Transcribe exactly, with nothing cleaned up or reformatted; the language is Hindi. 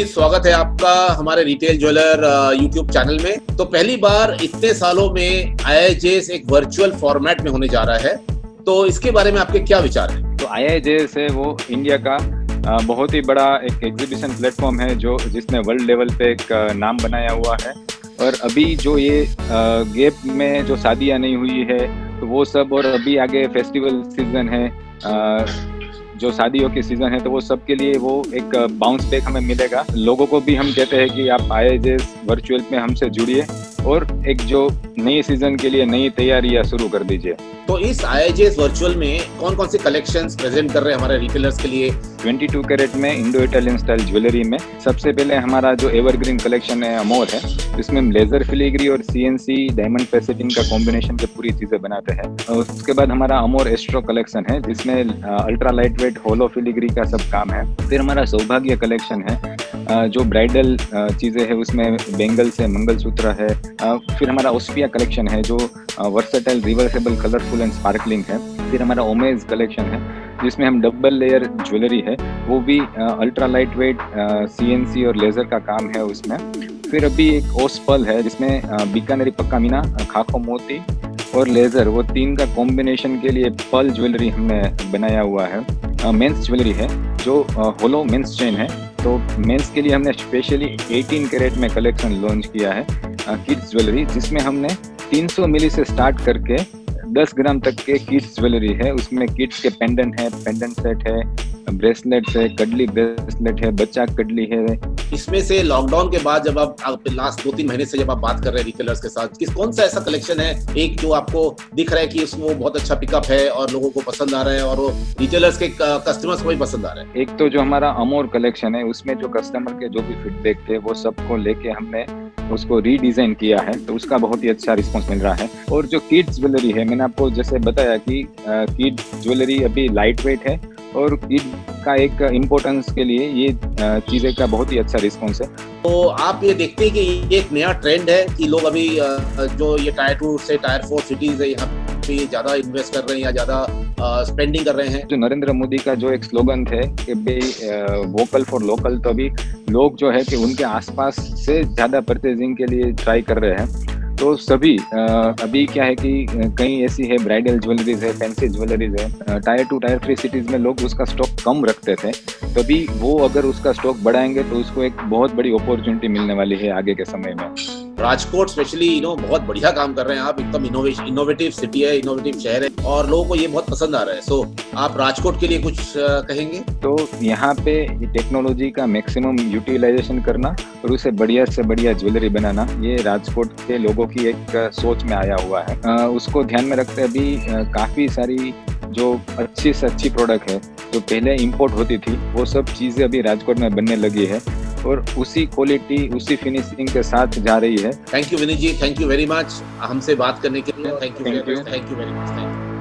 जी, स्वागत है आपका हमारे रिटेल ज्वेलर यूट्यूब चैनल में। तो पहली बार इतने सालों में आई आई जे एस एक वर्चुअल फॉर्मेट में होने जा रहा है, तो इसके बारे में आपके क्या विचार हैं? तो आई आई जे एस है वो इंडिया का बहुत ही बड़ा एक एग्जीबिशन प्लेटफॉर्म है जो जिसने वर्ल्ड लेवल पे एक नाम बनाया हुआ है। और अभी जो ये गैप में जो शादियां नहीं हुई है तो वो सब, और अभी आगे फेस्टिवल सीजन है, जो शादियों के सीजन है, तो वो सब के लिए वो एक बाउंस बैक हमें मिलेगा। लोगों को भी हम कहते हैं कि आप आई आई जे एस वर्चुअल में हमसे जुड़िए और एक जो नए सीजन के लिए नई तैयारियां शुरू कर दीजिए। तो इस आई आई जे एस वर्चुअल में कौन कौन से कलेक्शंस प्रेजेंट कर रहे हैं हमारे रिटेलर्स के लिए? बाईस कैरेट में इंडो इटालियन स्टाइल ज्वेलरी में सबसे पहले हमारा जो एवरग्रीन कलेक्शन है अमोर है, जिसमें हम लेजर फिलीग्री और सी एन सी डायमंड फैसेटिंग का कॉम्बिनेशन के पूरी चीजें बनाते हैं। और उसके बाद हमारा अमोर एस्ट्रो कलेक्शन है जिसमें ultra light weight hollow filigree का सब काम है। फिर हमारा सौभाग्य कलेक्शन है जो ब्राइडल चीजें है, उसमें बेंगल्स है, मंगलसूत्र है। फिर हमारा ओस्पिया कलेक्शन है जो versatile reversible colourful and sparkling है। फिर हमारा ओमेज कलेक्शन है जिसमें हम डबल लेयर ज्वेलरी है, वो भी ultra light weight C N C और लेजर का काम है उसमें। फिर अभी एक ओस्पल है जिसमें बीकानेरी पक्का मीना, खाको मोती और लेजर, वो तीन का कॉम्बिनेशन के लिए पल ज्वेलरी हमने बनाया हुआ है। मेंस ज्वेलरी है जो होलो मेंस चेन है, तो मेंस के लिए हमने स्पेशली अठारह कैरेट में कलेक्शन लॉन्च किया है किड्स ज्वेलरी, जिसमें हमने तीन सौ मिली से स्टार्ट करके दस ग्राम तक के किड्स ज्वेलरी है। उसमें किड्स के पेंडेंट है, पेंडेंट सेट है, ब्रेसलेट्स है, कडली ब्रेसलेट है, बच्चा कडली है। इसमें से लॉकडाउन के बाद जब आप, आप लास्ट दो तीन महीने से जब आप बात कर रहे हैं रिटेलर्स के साथ, किस कौन सा ऐसा कलेक्शन है एक जो आपको दिख रहा है कि उसमें वो बहुत अच्छा पिकअप है और लोगों को पसंद आ रहा है और वो रिटेलर्स के कस्टमर्स को भी पसंद आ रहा है? एक तो जो हमारा अमोर कलेक्शन है उसमें जो कस्टमर के जो भी फीडबैक थे वो सबको लेके हमने उसको रीडिजाइन किया है, तो उसका बहुत ही अच्छा रिस्पॉन्स मिल रहा है। और जो किड्स ज्वेलरी है, मैंने आपको जैसे बताया कि किड्स ज्वेलरी अभी लाइट वेट है और किड का एक इम्पोर्टेंस के लिए ये चीज़ें का बहुत ही अच्छा रिस्पॉन्स है। तो आप ये देखते हैं कि ये एक नया ट्रेंड है कि लोग अभी जो ये टायर टू से टायर फोर सिटीज है यहाँ पे ज़्यादा इन्वेस्ट कर रहे हैं या ज़्यादा स्पेंडिंग कर रहे हैं। जो नरेंद्र मोदी का जो एक स्लोगन थे कि भाई वोकल फॉर लोकल, तो अभी लोग जो है कि उनके आसपास से ज़्यादा परचेजिंग के लिए ट्राई कर रहे हैं। तो सभी अभी क्या है कि कई ऐसी है ब्राइडल ज्वेलरीज है, फैंसी ज्वेलरीज है, tier two tier three cities में लोग उसका स्टॉक कम रखते थे, तभी वो अगर उसका स्टॉक बढ़ाएंगे तो उसको एक बहुत बड़ी अपॉर्चुनिटी मिलने वाली है आगे के समय में। राजकोट स्पेशली यू नो बहुत बढ़िया काम कर रहे हैं आप, एकदम इनोवेशन इनोवेटिव सिटी है, इनोवेटिव शहर है और लोगों को ये बहुत पसंद आ रहा है। सो आप राजकोट के लिए कुछ कहेंगे? तो यहाँ पे टेक्नोलॉजी का मैक्सिमम यूटिलाइजेशन करना और उसे बढ़िया से बढ़िया ज्वेलरी बनाना, ये राजकोट के लोगों की एक सोच में आया हुआ है। आ, उसको ध्यान में रखते अभी काफ़ी सारी जो अच्छी से अच्छी प्रोडक्ट है जो पहले इंपोर्ट होती थी, वो सब चीज़ें अभी राजकोट में बनने लगी है और उसी क्वालिटी उसी फिनिशिंग के साथ जा रही है। Thank you Vineet ji, thank you very much हमसे बात करने के लिए। Thank you, thank you, thank you very much, thank you.